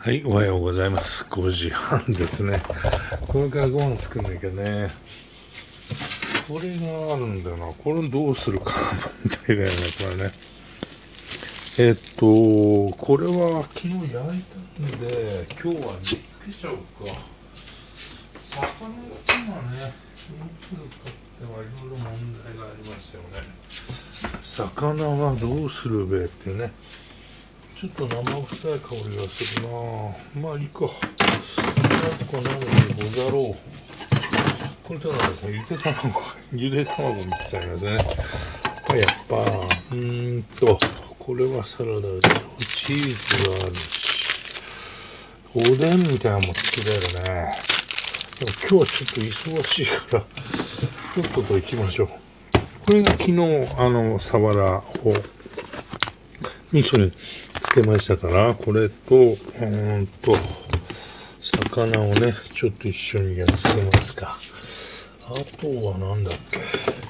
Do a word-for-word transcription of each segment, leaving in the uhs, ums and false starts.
はい、おはようございます。ごじはんですね。これからご飯作んなきゃね。これがあるんだよな。これどうするか問題だよね、これね。えっと、これは昨日焼いたんで、今日は煮つけちゃおうか。魚が今ね、どうするかってはいろいろ問題がありますよね。魚はどうするべってね。ちょっと生臭い香りがするなぁ。まあいいか。なんかなのでござろう。これじゃないですね。ゆで卵、ゆで卵みたいなね。やっぱ、うーんと、これはサラダで、チーズがあるし、おでんみたいなのも作れるね。でも今日はちょっと忙しいから、ちょっとと行きましょう。これが昨日、あの、サワラを、味噌につけましたから、これと、うーんと、魚をね、ちょっと一緒にやっつけますが、あとはなんだっけ、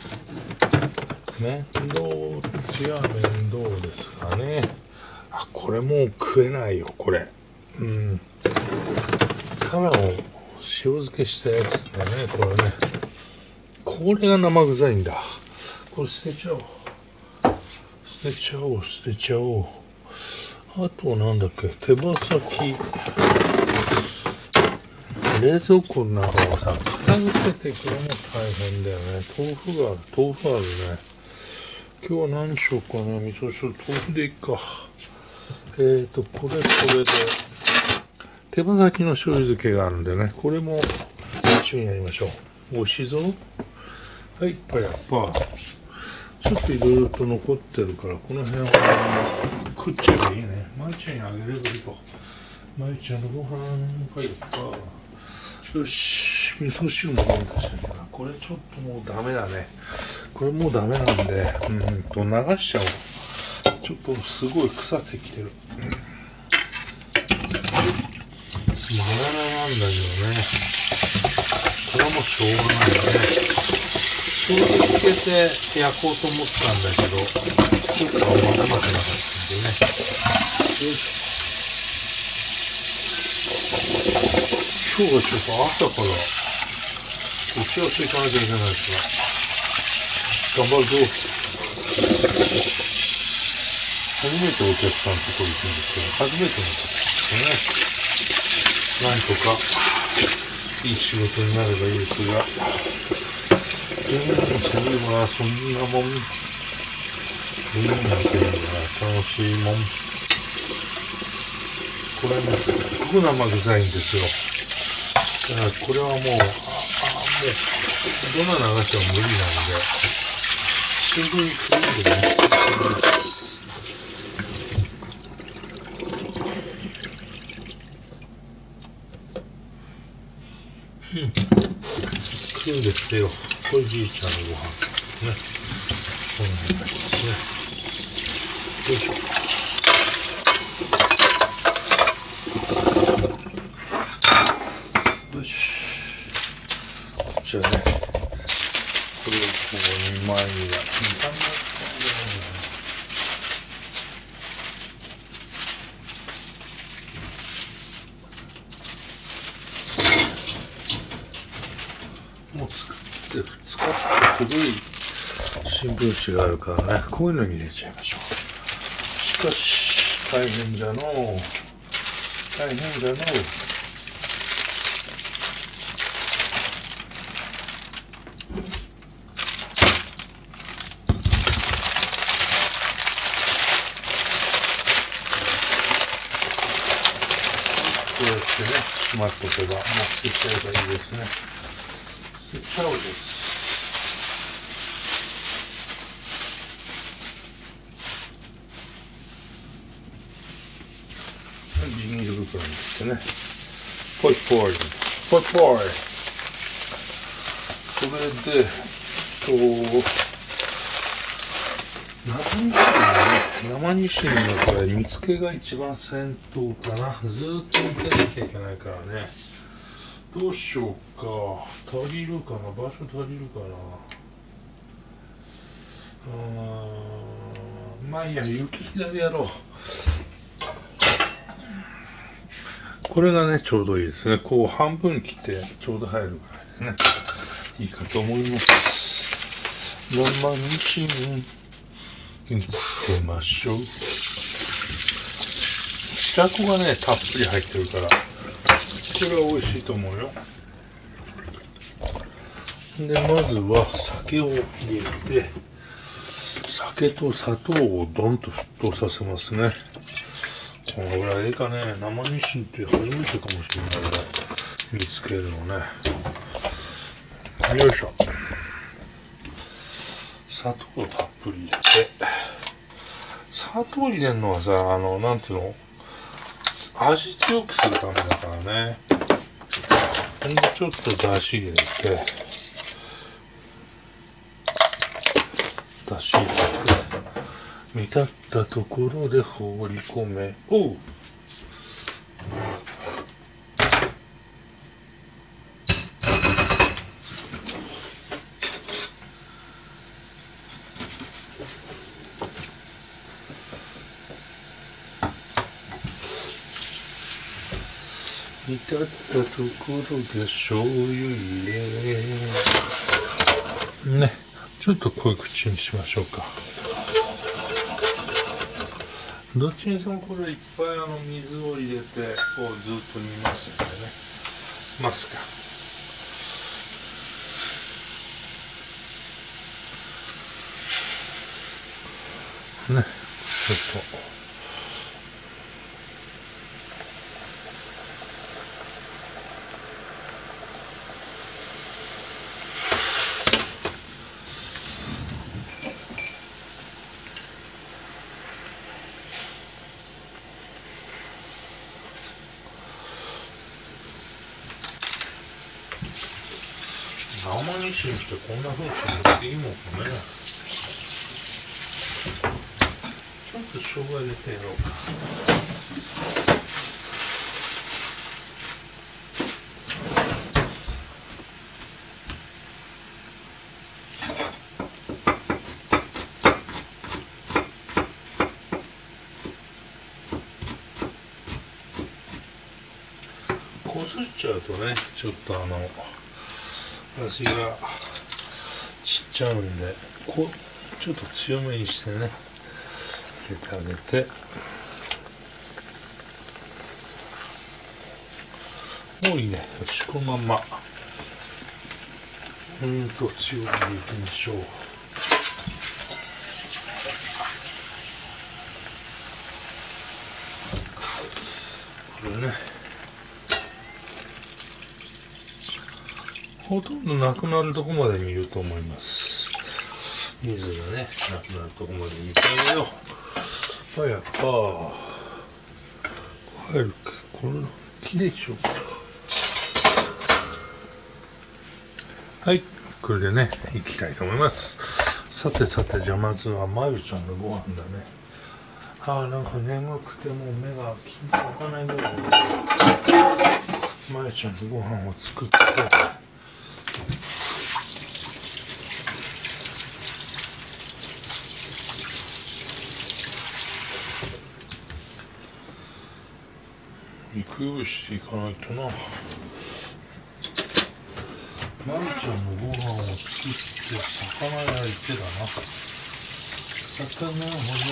面倒じゃ面倒ですかね。あ、これもう食えないよ、これ。うん。カラを塩漬けしたやつだね、これね。これが生臭いんだ。これ捨てちゃおう。捨てちゃおう、捨てちゃおう。あとはなんだっけ、手羽先。冷蔵庫の中をさ、片付けてくるの大変だよね。豆腐がある、豆腐あるね。今日は何しようかな、味噌汁、豆腐でいいか。えーと、これ、これで、手羽先の醤油漬けがあるんでね、これも一緒にやりましょう。おいしいぞ。はい、パやっぱ。ちょっといろいろと残ってるから、この辺は食っちゃえばいいね。まいちゃんにあげればいいか。まいちゃんのご飯、はい、やっぱ。よし、味噌汁も飲んだしな。これちょっともうダメだね。これもうダメなんで、うんと流しちゃおう。ちょっとすごい腐ってきてる。まだなんだけどね。これはもうしょうがないよね。醤油つけて焼こうと思ったんだけど、ちょっとあんまうまくなかったんでね。よし。今日はちょっと朝から打ち合わせ行かなきゃいけないですが、頑張るぞ。初めてお客さんのところ行くんですけど、初めてのことですね。なんとかいい仕事になればいいですが、うん、そういえばそんなもん、みんなそういうのが楽しいもん。これね、すっごく生臭いんですよ。だからこれはもう、ああ、もう、どんな流しても無理なんで、新聞にくるんでね。うん。くるんですよ。これじいちゃんのご飯ですね。こんな感じですね。よいしょ。よし。こちらね。これをこうにまいには、に、さんまいもう使って、使って古い新聞紙があるからね、こういうのに入れちゃいましょう。しかし、大変じゃのう。大変じゃのう。こうやってね、しまっとけば、もう捨てちゃえばいいですね。捨てちゃおうです。ビニール袋にしてね。ポイポイ。ポイポイ。これで、と、生ニシンね。生ニシンのこれ、煮付けが一番先頭かな。ずーっと煮てなきゃいけないからね。どうしようか。足りるかな。場所足りるかな。うーん。まあいいや、雪だけやろう。 これがね、ちょうどいいですね。こう半分切ってちょうど入るぐらいでね、いいかと思います。生日に行ってましょう。白子がね、たっぷり入ってるから、これは美味しいと思うよ。で、まずは酒を入れて、酒と砂糖をドンと沸騰させますね。このぐらいかね、生ニシンって初めてかもしれないぐらい見つけるのね。よいしょ。砂糖をたっぷり入れて、砂糖入れるのはさ、あの、なんていうの、味強くするためだからね。ほんでちょっと出汁入れて、出汁入れて、煮立ったところで放り込め、おう煮立ったところで醤油入れね、ちょっと濃い口にしましょうか。どっちにしてもこれいっぱいあの水を入れてこうずっと煮ますんでね、ますかね、ちょっと生ニシンってこんな風にしていいもんね。ちょっと生姜入れてやろうか。こすっちゃうとね、ちょっとあの味がちっちゃうんで、こうちょっと強めにしてね入れてあげて、もういいね。よし、このままうんと強めにいきましょう。これね、ほとんどなくなるとこまで見ると思います。水がね、なくなるとこまで見てあげよう。早くか。入るか。これ、きれいでしょうか。はい。これでね、いきたいと思います。さてさて、じゃあまずはまゆちゃんのご飯だね。ああ、なんか眠くてもう目が気に開かないぐらいで、まゆちゃんのご飯を作って、肉用意していかないとな。まゆちゃんのご飯を作って魚焼いてだな。魚を焼い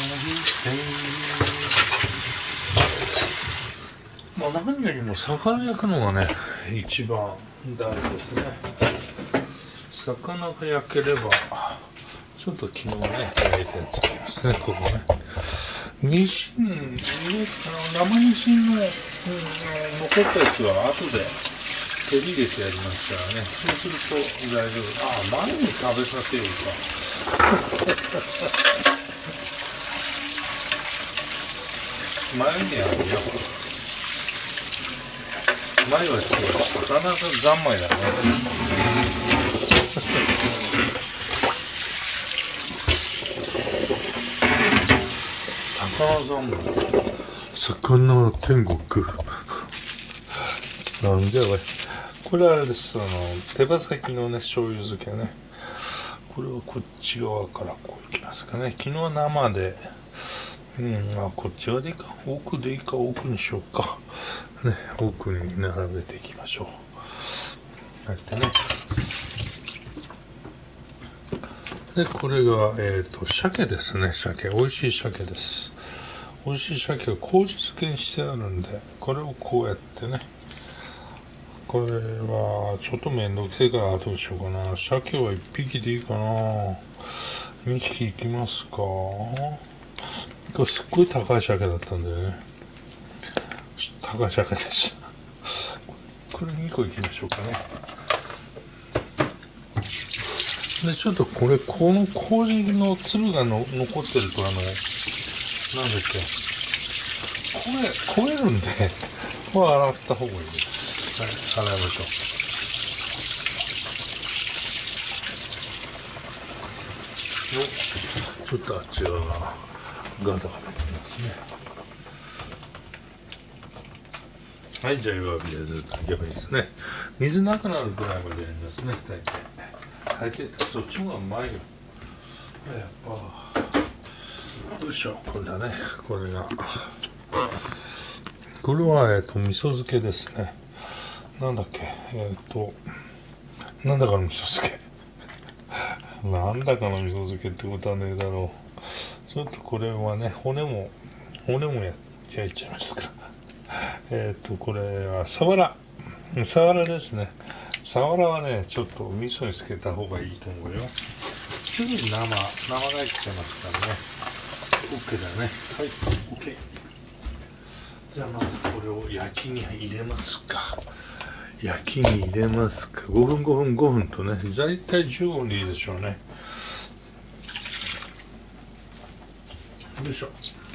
て、まあ何よりも魚焼くのがね一番大事ですね。魚が焼ければ、ちょっと昨日ね焼いたやつありますね。ここね、ニシン、あの生ニシンの、うん、残ったやつは後で取り入れてやりますからね。そうすると大丈夫。ああ、前に食べさせようか。前にあるよ。前はちょっと魚が三昧だね。魚三昧。魚天国。なんでおい。これはあれです。あの手羽先のね醤油漬けね。これはこっち側からこういきますかね。昨日生で、うん、あこっち側でいいか、奥でいいか、奥にしようか。 ね、奥に並べていきましょう。こうやってね。で、これが、えっと、鮭ですね。鮭。美味しい鮭です。美味しい鮭を麹漬けにしてあるんで、これをこうやってね。これは、ちょっとめんどくせえからどうしようかな。鮭はいっぴきでいいかな。にひきいきますか。これすっごい高い鮭だったんでね。高い鮭でした。これにこいきましょうかね。で、ちょっとこれ、この麹の粒がの残ってると、あの、なんだっけ、焦げ、焦げるんで、これ洗った方がいいです。はい、洗いましょう。ちょっとあっち側がガタガタきますね。はい、じゃあ弱火でずっと焼けばいいですね。水なくなるぐらいまでやりますね、大体。大抵そっちの方がうまいよ。やっぱ。よいしょ、これだね。これが。これは、えっと、味噌漬けですね。なんだっけ、えっと、なんだかの味噌漬け。なんだかの味噌漬けってことはねえだろう。ちょっとこれはね、骨も、骨もや焼いちゃいますから。えっと、これはサワラ。サワラですね。サワラはね、ちょっと味噌につけた方がいいと思うよ。すぐに生、生がいっちゃいますからね。OK だね。はい、OK。じゃあまずこれを焼きに入れますか。焼きに入れますか。ごふんごふんごふんとね、だいたいじゅうごふんでいいでしょうね。よいしょ。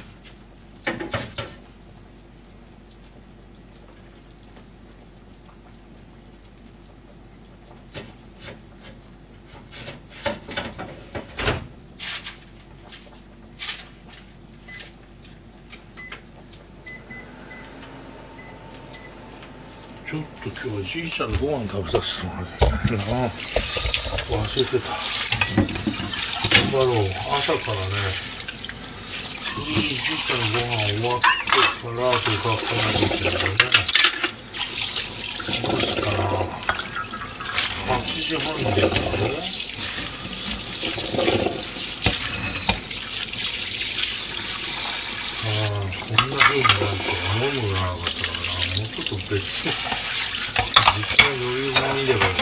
ちょっと今日はじいちゃんのご飯食べさせてもらえないな。忘れてた。頑張ろう。朝からね、じいちゃんのご飯終わってから出かけないといけないね。どうしたかな。はちじはんに出たの？ああ、こんな風になると思うものなかったからな。もうちょっと別に時間余裕が見ればいいんだよね。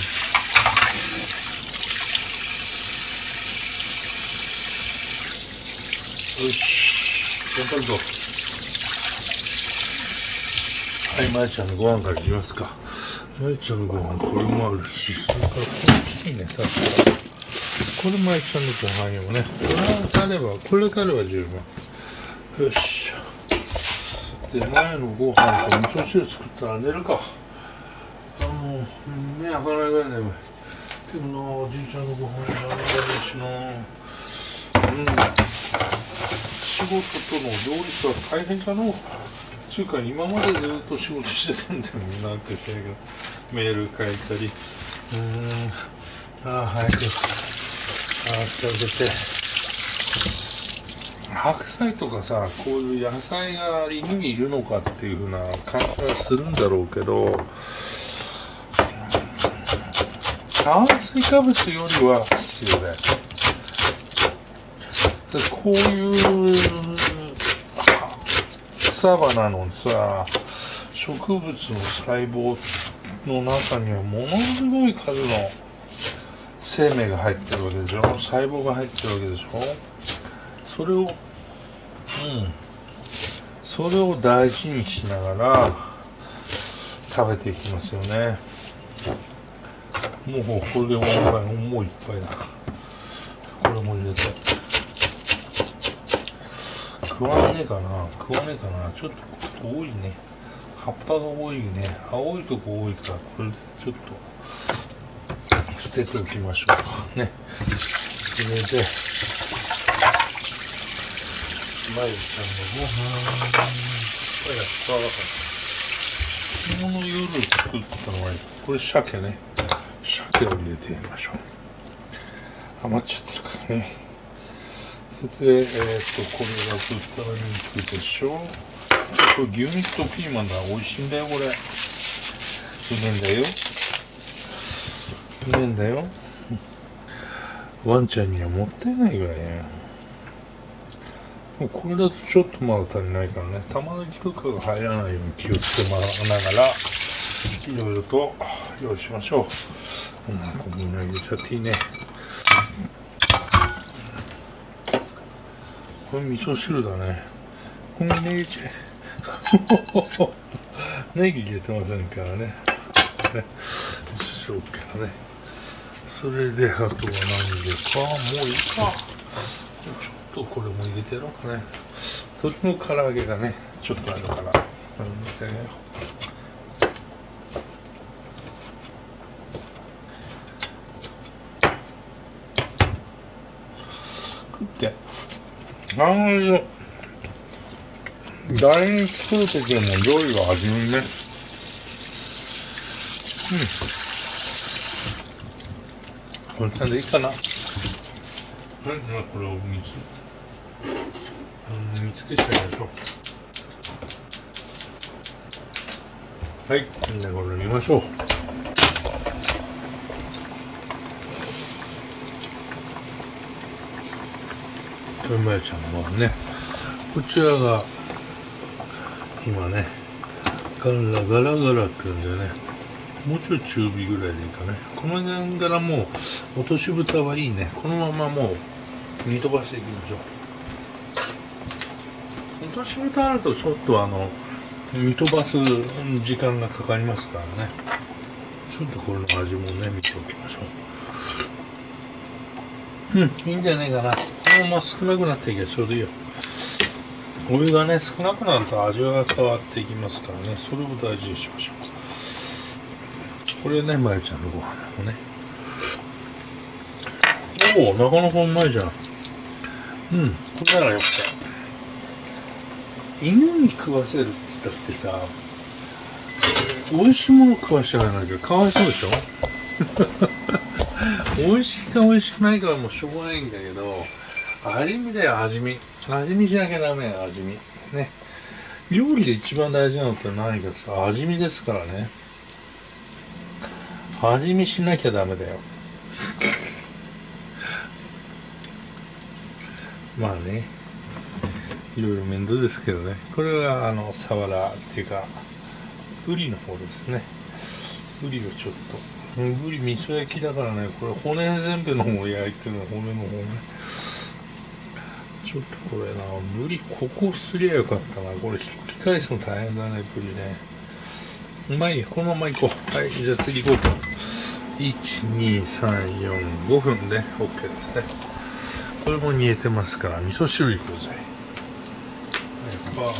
よし、頑張るぞ。はい、まいちゃんのご飯からいきますか。まいちゃんのご飯、これもあるし、それからこれいいね、さこれまいちゃんのご飯にもね、これがあれば、これがあれば十分。よし。で、前のご飯と味噌汁作ったら寝るか。あの、目開かないぐらい眠い。けどな、おじいちゃんのご飯やらないしな。うん。仕事との両立は大変かの。つうか、今までずっと仕事してたんだよね。なんて言ったらいいけど、メール書いたり。うーん。ああ、早く。ああ、手を出て。白菜とかさ、こういう野菜が意味いるのかっていうふうな感じはするんだろうけど、炭水化物よりは必要だよ。でこういう草花のさ、植物の細胞の中にはものすごい数の生命が入ってるわけでしょ。細胞が入ってるわけでしょ。それを、うん、それを大事にしながら食べていきますよね。もうこれでもういっぱいだ。これも入れて。食わねえかな食わねえかなちょっと多いね。葉っぱが多いね。青いとこ多いから、これでちょっと捨てておきましょうね。それでまゆちゃんのご飯これやったら昨日の夜作ったのはこれ鮭ね。鮭を入れてみましょう。余っちゃってるからね。それでえっとこれが豚肉でしょ。 これ牛肉とピーマンだ、美味しいんだよこれ。うめんだよ、うめんだよ。ワンちゃんにはもったいないぐらいね。これだとちょっとまだ足りないからね、玉ねぎとかが入らないように気をつけながらいろいろと用意しましょう。こんなこみんな入れちゃっていいね。これ味噌汁だね。これネギちゃネギ入れてませんからね。ね、味噌汁 OK だね。それであとは何でか、もういいか。ちょっとこれも入れてやろうかね。鶏の唐揚げがね、ちょっとあるから。これ見てね。で、あの、誰に作るときも料理は味見ね。うん。こんなんでいいかな。はい、じゃあこれを水。うん、見つけちゃいましょう。はい、じゃあこれ見ましょう。これまやちゃんのはね、こちらが今ね、ガラガラガラって言うんでね、もうちょい中火ぐらいでいいかね。この辺からもう落とし蓋はいいね。このままもう煮飛ばしていきましょう。落とし蓋あるとちょっとあの煮飛ばす時間がかかりますからね。ちょっとこれの味もね見ておきましょう。うん、いいんじゃないかな。このまま少なくなっていけばちょうどいいよ。お湯がね少なくなると味が変わっていきますからね。それを大事にしましょう。これね、まゆちゃんのご飯もね。おお、なかなかうまいじゃん。うん、これならよくて。犬に食わせるって言ったってさ、美味しいもの食わしてあげなきゃかわいそうでしょ美味しいか美味しくないかはもうしょうがないんだけど、味見だよ、味見。味見しなきゃダメよ、味見。ね。料理で一番大事なのって何かですか？味見ですからね。味見しなきゃダメだよ。まあね。いろいろ面倒ですけどね。これはあのサワラっていうかブリの方ですね。ブリをちょっと、ブリ味噌焼きだからね、これ骨全部の方を焼いてるの、骨の方ね。ちょっとこれな、ブリここすりゃよかったな。これひっくり返すの大変だね、ブリね。うまいよ、このまま行こう。はい、じゃあ次行こう。いち、に、さん、よん、ごふんで OK ですね。これも煮えてますから、味噌汁いくぜ。今日の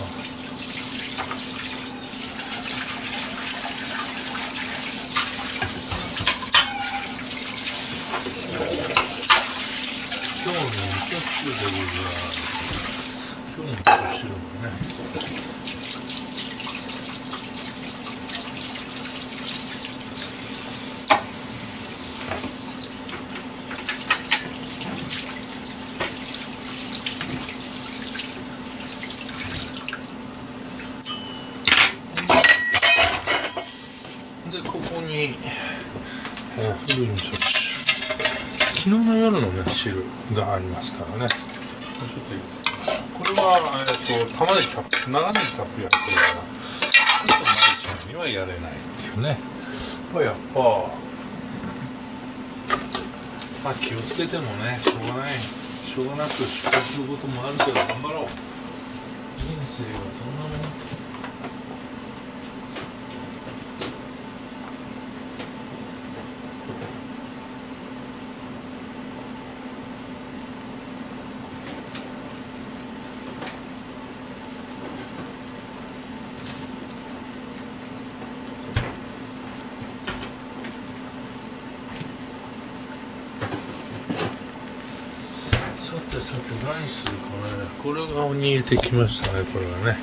味噌汁でございます。今日の味噌汁もね。で、ここに、えー、古い味噌汁。昨日の夜のね、汁がありますからね。ちょっとこれは、えっと、玉ねぎたっぷり、長ネギたっぷり入ってるから、ちょっとまゆちゃんにはやれないっていうね。まあ、やっぱ、まあ気をつけてもね、しょうがない。しょうがなく失敗することもあるけど、頑張ろう。人生はそんなもん。さてさて何するかね。これが煮えてきましたね。これはね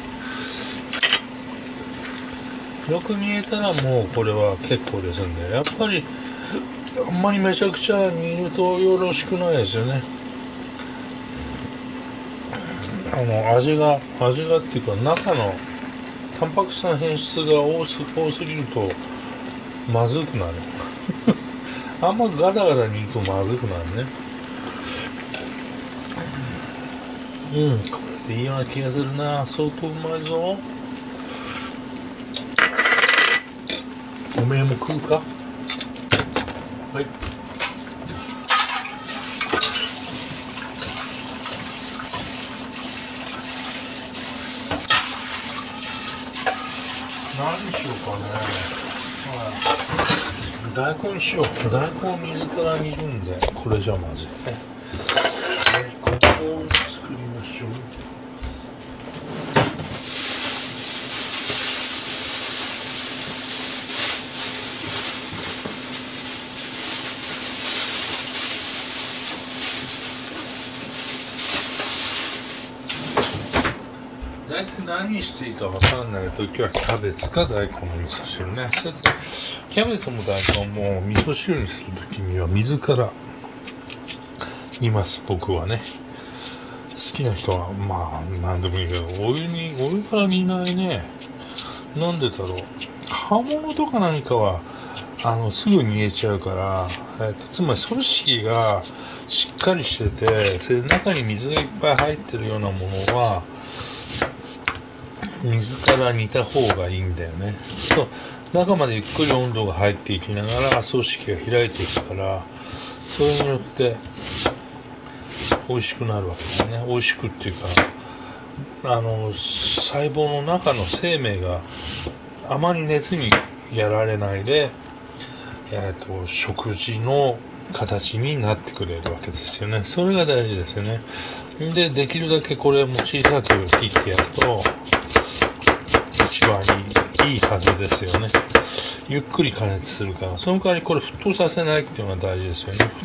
よく煮えたらもうこれは結構ですんで、やっぱりあんまりめちゃくちゃ煮るとよろしくないですよね。あの味が味がっていうか中のタンパク質の変質が多す、多すぎるとまずくなるあんまガタガタにいくとまずくなるね。うん、これでいいような気がするな。相当うまいぞ。おめえも食うか。はい。何しようかね。はい、大根しよう。大根を水から煮るんで、これじゃまずいね。大根を作りましょう。大体何していいか分かんないときはキャベツか大根の味噌汁ね。それでキャベツも大根も味噌汁にするときには水から煮ます。僕はね。好きな人はまあ何でもいいけど、お湯にお湯から煮ないね。なんでだろう。葉物とか何かはあのすぐ煮えちゃうから、えー、とつまり組織がしっかりしてて、それで中に水がいっぱい入ってるようなものは水から煮た方がいいんだよね。そう、中までゆっくり温度が入っていきながら組織が開いていくから、それによって美味しくなるわけですね。美味しくっていうか、あの細胞の中の生命があまり熱にやられないで、えーと、食事の形になってくれるわけですよね。それが大事ですよね。で、できるだけこれも小さく切ってやると一番いい、いいはずですよね。ゆっくり加熱するから、その代わりこれ沸騰させないっていうのが大事ですよね。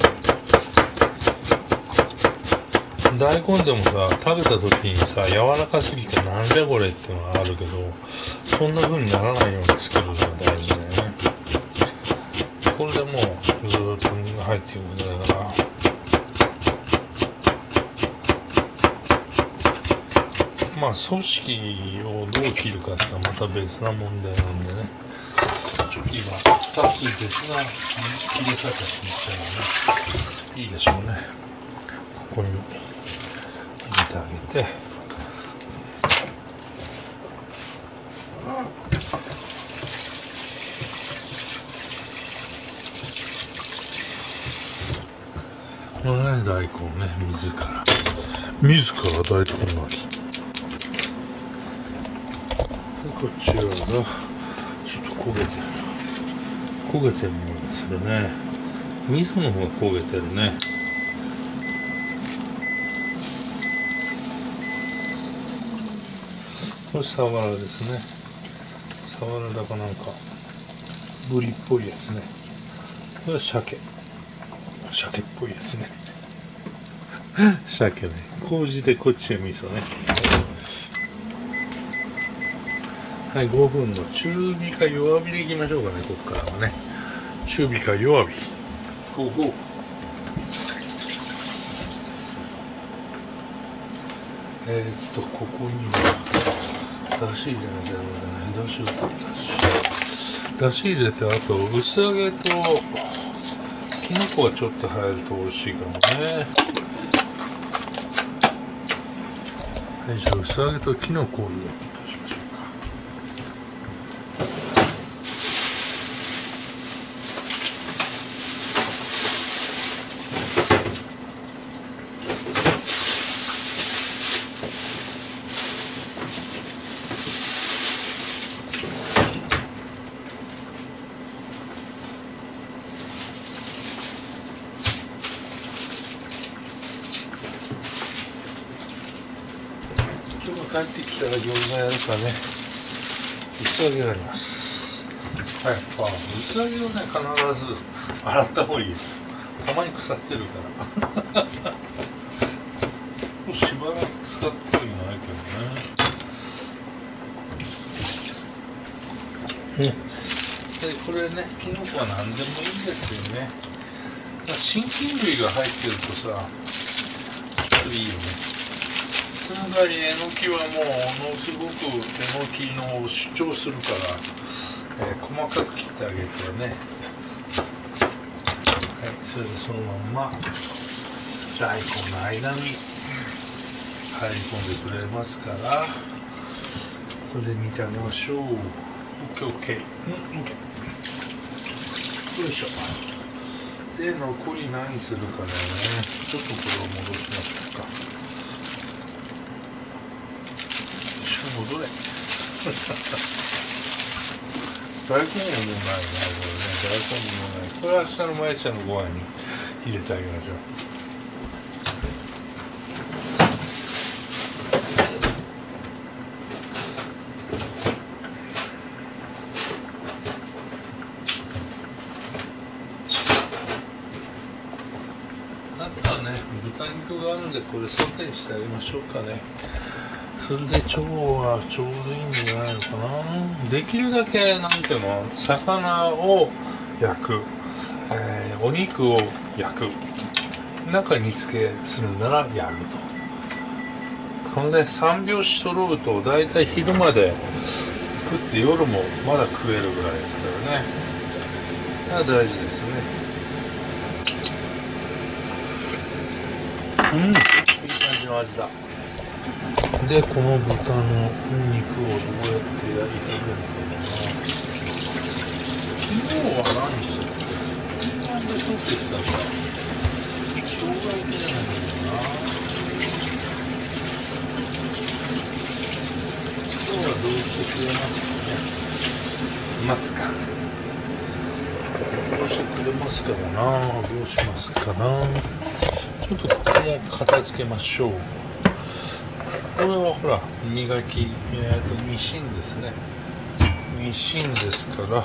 大根でもさ、食べた時にさ、柔らかすぎてなんじゃこれっていうのがあるけど、そんな風にならないように作るのが大事だよね。これでもうずーっと水が入っていくんだから、まあ組織をどう切るかっていうのはまた別な問題なんでね。今ふたつ別な切れ方していったらね、いいでしょうね。ここに入れてあげて、このね、大根ね、水から自ら大根巻き。こっち側がちょっと焦げてる焦げてるものですね。味噌の方が焦げてるね。これサワラですね。サワラだかなんかブリっぽいやつね。これは鮭鮭っぽいやつね鮭ね。麹でこっちが味噌ね。はい、ごふんの中火か弱火でいきましょうかね。ここからはね、中火か弱火。ゴーゴー。えー、っとここにはだし入れなきゃダメだね。だしをだし入れて、あと薄揚げときのこがちょっと入ると美味しいかもね。はい、じゃあ薄揚げときのこを入れて帰ってきたら餃子やるかね。薄揚げがあります。はい、あ、薄揚げをね、必ず洗った方がいい。たまに腐ってるからしばらく腐ってるんないけどね。ね、でこれね、きのこは何でもいいんですよね。真菌類が入ってるとさ、ちょっといいよね。 つむがりえのきはもうものすごくえのきの主張するから、えー、細かく切ってあげてね。はい、それでそのまんま大根の間に入り込んでくれますから、これで見てあげましょう。 オーケーオーケー、 うん、 オーケー、よいしょ。で残り何するかだよね。ちょっとこれを戻しましょうか。戻れ大根ももうないね、これね。大根ももうない。これは明日のまえちゃんのご飯に入れてあげましょう。あとはね、豚肉があるんでこれソテーしてあげましょうかね。それで腸はちょうどいいんじゃないのかな。できるだけなんていうの、魚を焼く、えー、お肉を焼く、中煮付けするならやると。ほんで三拍子揃うとだいたい昼まで食って夜もまだ食えるぐらいですからね。が大事ですね。うん、いい感じの味だ。でこの豚の肉をどうやって焼いてるのかな。昨日は何してたっけ。昨日で取ってきたから生姜焼きじゃないんだよな。今日はどうしてくれますかね。どうしてくれますかだな。どうしますかな。ちょっとここも片付けましょう。これはほら磨き、えー、とミシンですね。ミシンですから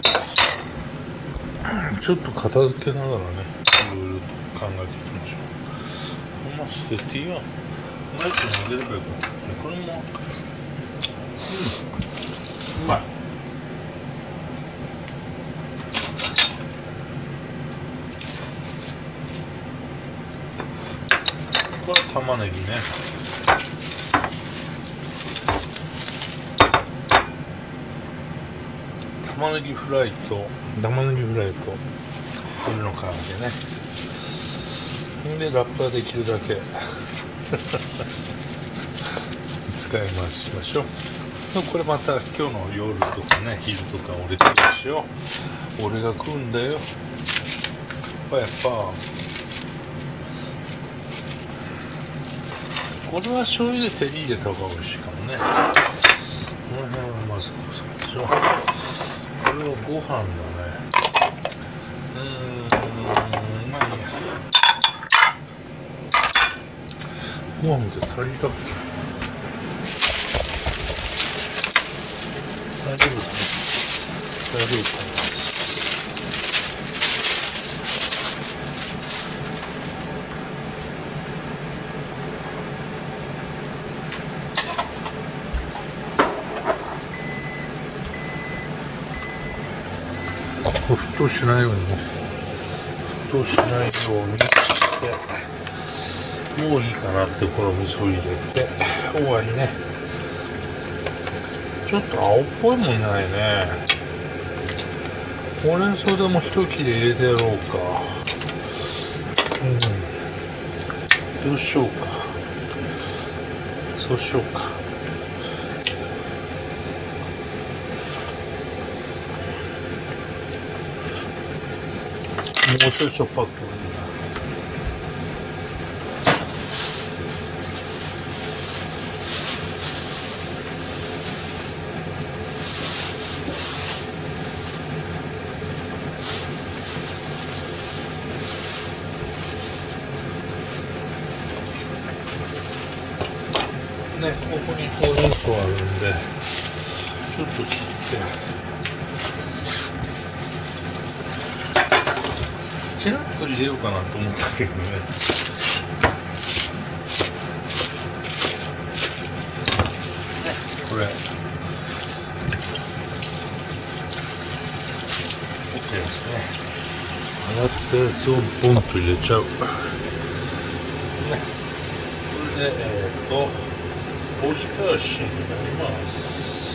ちょっと片付けながらね、いろいろと考えていきましょう。まあ捨てていいや。マイクにあげればよかったね。これもうん、うまい。これは玉ねぎね。玉ねぎフライと玉ねぎフライとこれの唐揚げね。でラップはできるだけ使い回しましょう。これまた今日の夜とかね、昼とか俺と一緒。俺が食うんだよ。やっぱこれは醤油で照り入れた方が美味しいかもね。この辺はまずこうしましょう。これはご飯だね。うーん、まあいいや。ご飯って足りたっけ。大丈夫ですね。大丈夫かな。沸騰しないようにね。沸騰しないようにしてもういいかなってこの水を入れて終わりね。ちょっと青っぽいもんないね。ほうれん草でも一切れ入れてやろうか。うん、どうしようか。そうしようか。もうちょいしょっぱくてもいいな。ね、ここにほうれん草あるんでちょっと切ってちらっと入れようかなと思ったけどね。これ OK ですね。洗ったやつをポンと入れちゃうね。これでえー、っとおひたしになります。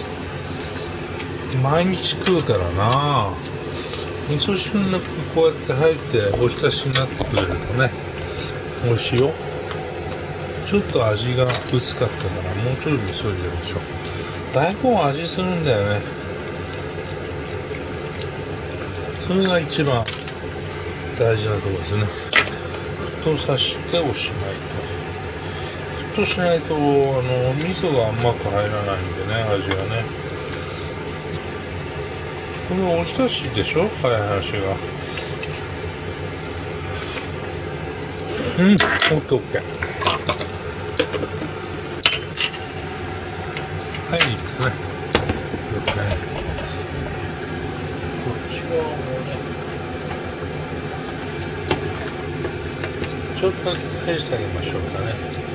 毎日食うからな。味噌汁の中にこうやって入っておひたしになってくれるとね、美味しいよ。ちょっと味が薄かったからもうちょっと味噌入れましょう。大根は味するんだよね。それが一番大事なところですね。沸騰させておしまいと。沸騰しないとあの味噌が甘く入らないんでね、味がね。これおひたしでしょ、早い話が。うん、オッケーオッケー。はい、いいですね。よくね。こっち側もね、ちょっとだけ返してあげましょうかね。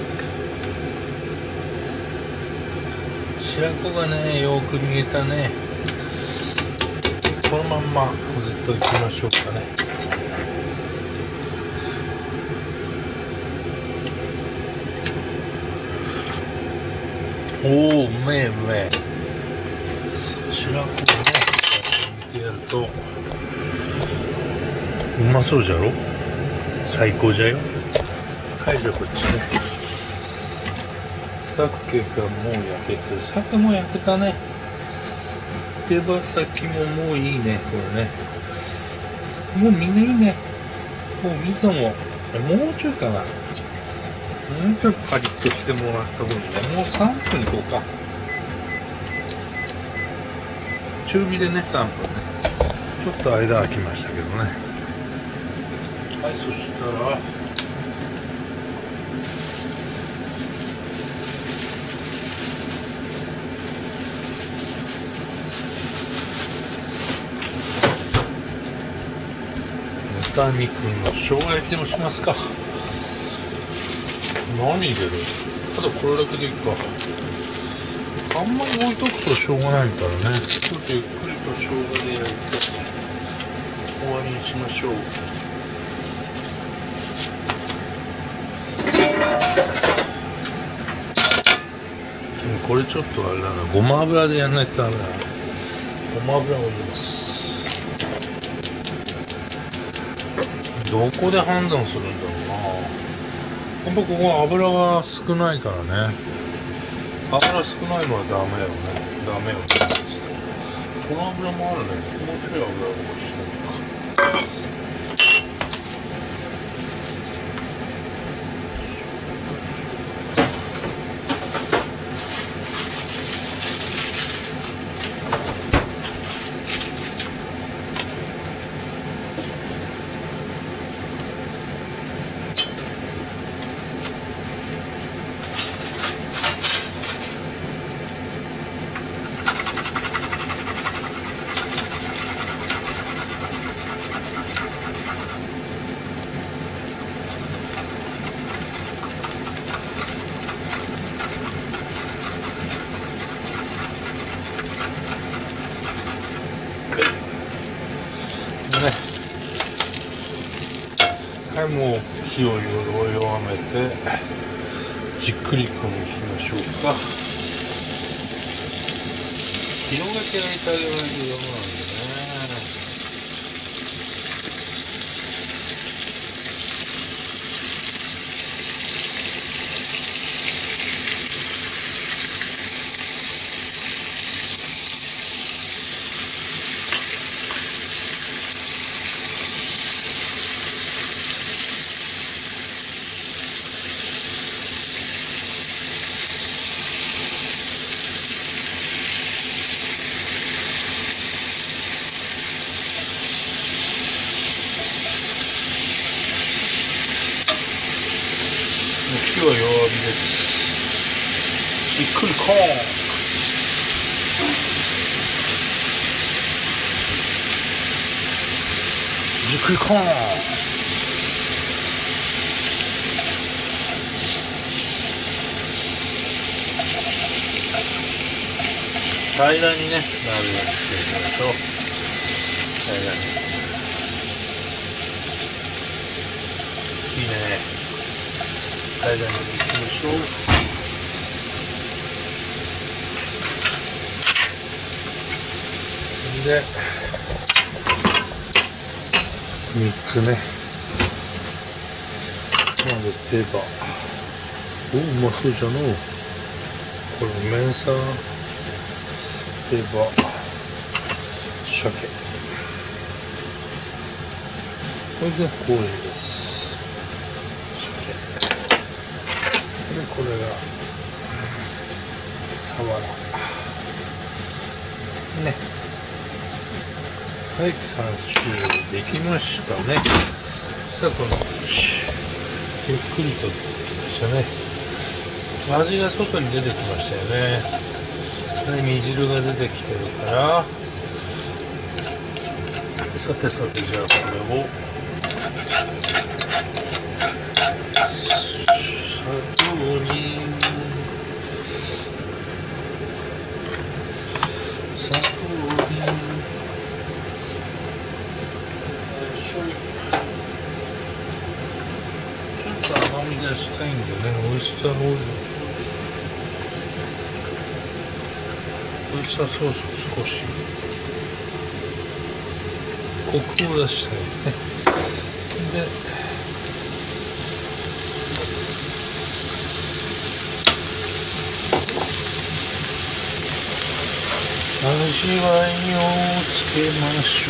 白子がね、よく煮えたね。このまんまずっといきましょうかね。おお、うめえうめえ。白子をね、煮てやるとうまそうじゃろ。最高じゃよ。はい、じゃあこっちね。鮭がもう焼けて、鮭も焼けたね。手羽先ももういいね、これね。もうみんないいね。もう味噌も、もうちょいかな。もうちょいパリッとしてもらった方がいいね。もうさんぷんいこうか。中火でね、さんぷんね。ちょっと間空きましたけどね。はい、そしたら、豚肉の生姜焼きでもしますか。何入れる？ただこれだけでいいか。あんまり置いとくとしょうがないからね。ちょっとゆっくりと生姜で焼いて終わりにしましょう。これちょっとあれだな、ごま油でやらないとダメだな。ごま油を入れます。どこで判断するんだろうな。やっぱここは油が少ないからね。油少ないのはダメよね。ダメよね。この油もあるね。もうちょい油を欲しいのか。はい、もう火を弱めてじっくりこのいきましょうか。広げて焼いてあげないとダメなんでね。火は弱火です。じっくりコーン。じっくりコーン。平らにね、なるようにしていきましょう。平らに。いいね。平らにいきましょう。 でみっつね混ぜてば、おうまそうじゃのう。これ麺さでば鮭、これで麹です。鮭でこれがサワラね。はい、さん種類できましたね。さあこのゆっくりとできましたね。味が外に出てきましたよね。で煮汁が出てきてるから、さてさて、じゃあこれを砂糖に砂糖にちょっと甘み出したいんでね、オイスターオイル、オイスターソースを少しコクを出したいね。で味わいをつけましょ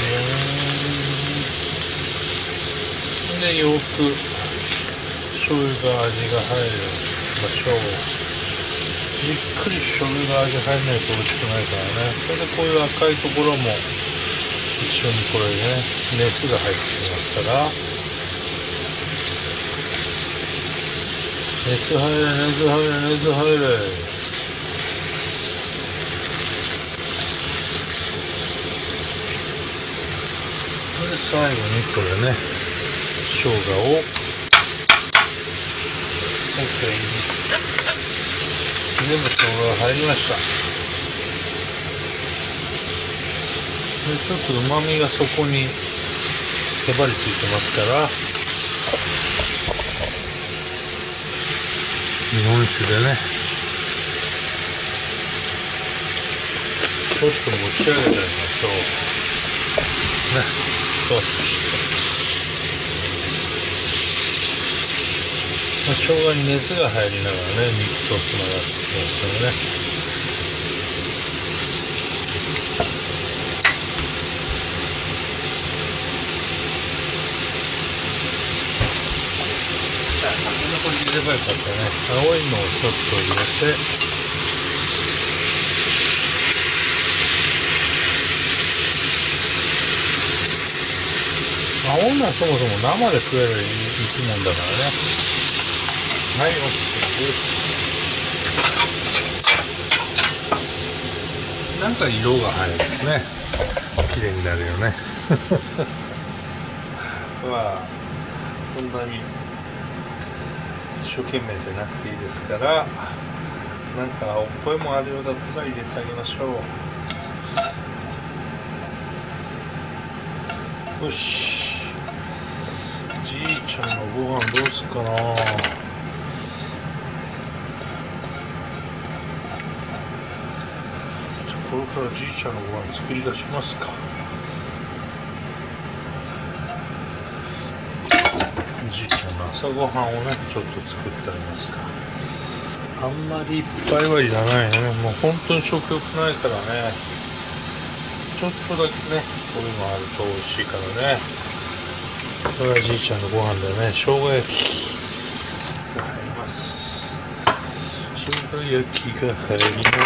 うね。でよく醤油が味が入るましょう。じっくり醤油が味入らないと美味しくないからね。それでこういう赤いところも一緒にこれね、熱が入ってきますから、熱入れ熱入れ熱入れ。それで最後にこれね、生姜を OK、 全部生姜が入りました。でちょっとうまみがそこにへばりついてますから、日本酒でねちょっと持ち上げてみましょうね。少し生姜に熱が入りながらね、肉とつながってきますからね。これ入れればよかったね。青いのをちょっと入れて、青いのはそもそも生で食える生き物だからね。はい、OK です。なんか色が入るとね、綺麗になるよね。まあそんなに一生懸命でなくていいですから、なんか青っぽいもあるようだったら入れてあげましょう。よし、じいちゃんのご飯どうすっかな。これからじいちゃんのご飯作り出しますか。じいちゃんの朝ごはんをね、ちょっと作ってあげますか。あんまりいっぱいはいらないね。もう本当に食欲ないからね。ちょっとだけね、これもあると美味しいからね。これはじいちゃんのご飯でね、生姜焼きが入ります。生姜焼きが入ります。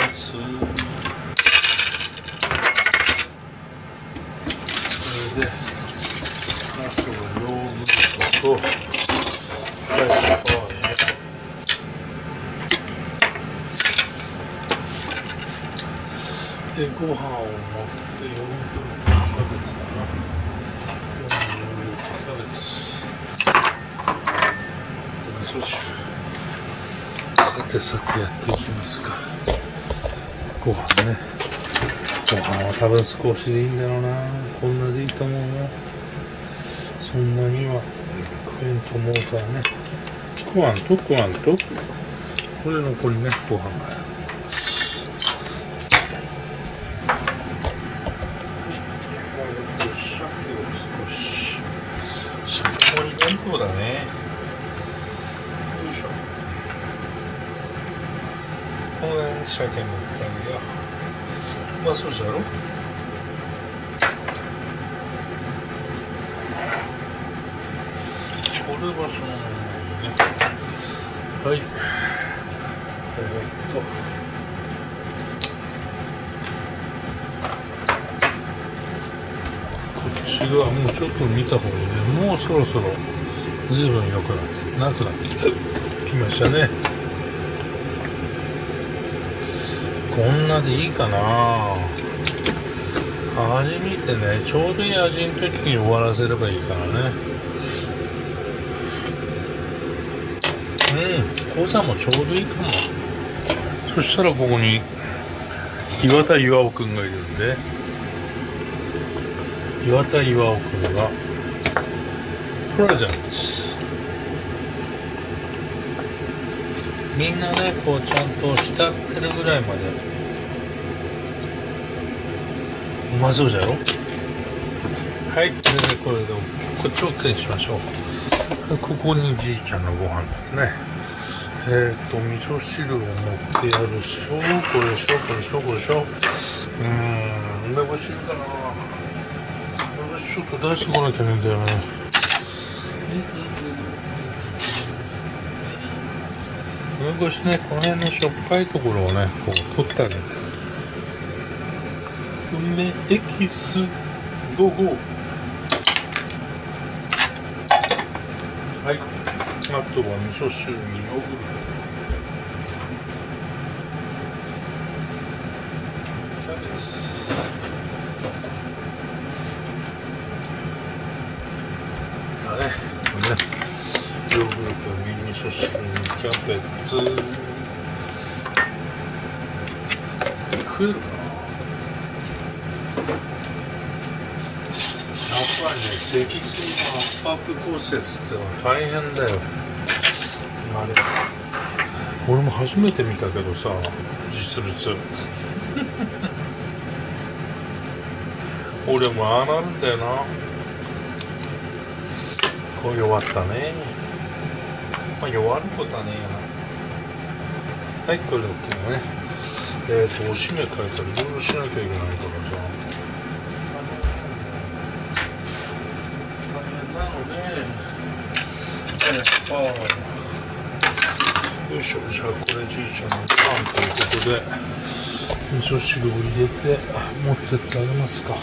それで、あとはヨーグルトと、はい、で、ご飯を持ってよんじゅうキャベツだな。よんじゅうキャベツ。味噌汁。さてさてやっていきますか。ご飯ね。ご飯は多分少しでいいんだろうな。こんなでいいと思うな。そんなには食えんと思うからね。食わんと食わんと。これ残りね、ご飯が。 最高だね。よいしょ。このぐらいね、鮭持ってあげよう。うまそうじゃろ。これはそのままね。はい。えー、っと。こっち側もうちょっと見た方がいいね。もうそろそろ随分良くなってなくなってきましたね。こんなでいいかな。味見てね、ちょうどいい味の時に終わらせればいいからね。うん、濃さもちょうどいいかも。そしたらここに岩田岩尾くんがいるんで、岩田岩尾くんがプレゼント。みんなね、こうちゃんと浸ってるぐらいまでうまそうじゃろ。はい、これでこっちを OK にしましょう。ここにじいちゃんのご飯ですね。えっと味噌汁を持ってやるしょ。これしょこれしょこれしょ。うーん、梅干しいるかな。梅干しちょっと出してこなきゃいけないんだよね。梅干しね、この辺のしょっぱいところをね、こう取ってあげて。梅エキスゴーゴー。はい。あとは味噌汁にヨーグルト。キャベツ。だね。これね。ヨーグルトに味噌汁にキャベツ。食えるかな。やっぱりね、脊椎の圧迫骨折ってのは大変だよ。あれ俺も初めて見たけどさ、実物俺もああなるんだよな。こう弱ったね。まあ弱ることはねえやな。はい、これで OK だね。えーとおしめ変えたらいろいろしなきゃいけないからさ、なので、えーよいしょ。じゃあこれじいちゃんのパンということで味噌汁を入れて持ってってあげますか。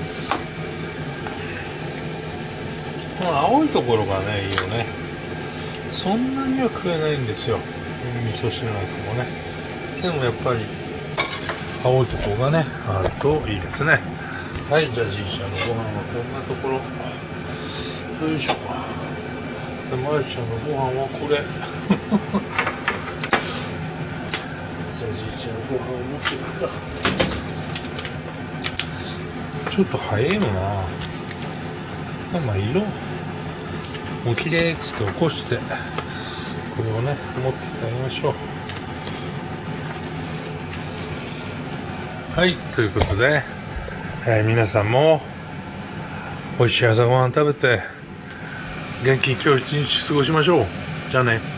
この青いところがねいいよね。そんなには食えないんですよ、味噌汁なんかもね。でもやっぱり青いところがねあるといいですね。はい、じゃあじいちゃんのご飯はこんなところ。よいしょ。でまゆちゃんのご飯はこれじゃあご飯を持っていくか。ちょっと早いのな。まあ色もうきれいっつって起こしてこれをね持ってってあげましょう。はい、ということで、えー、皆さんも美味しい朝ごはん食べて元気に今日一日過ごしましょう。じゃあね。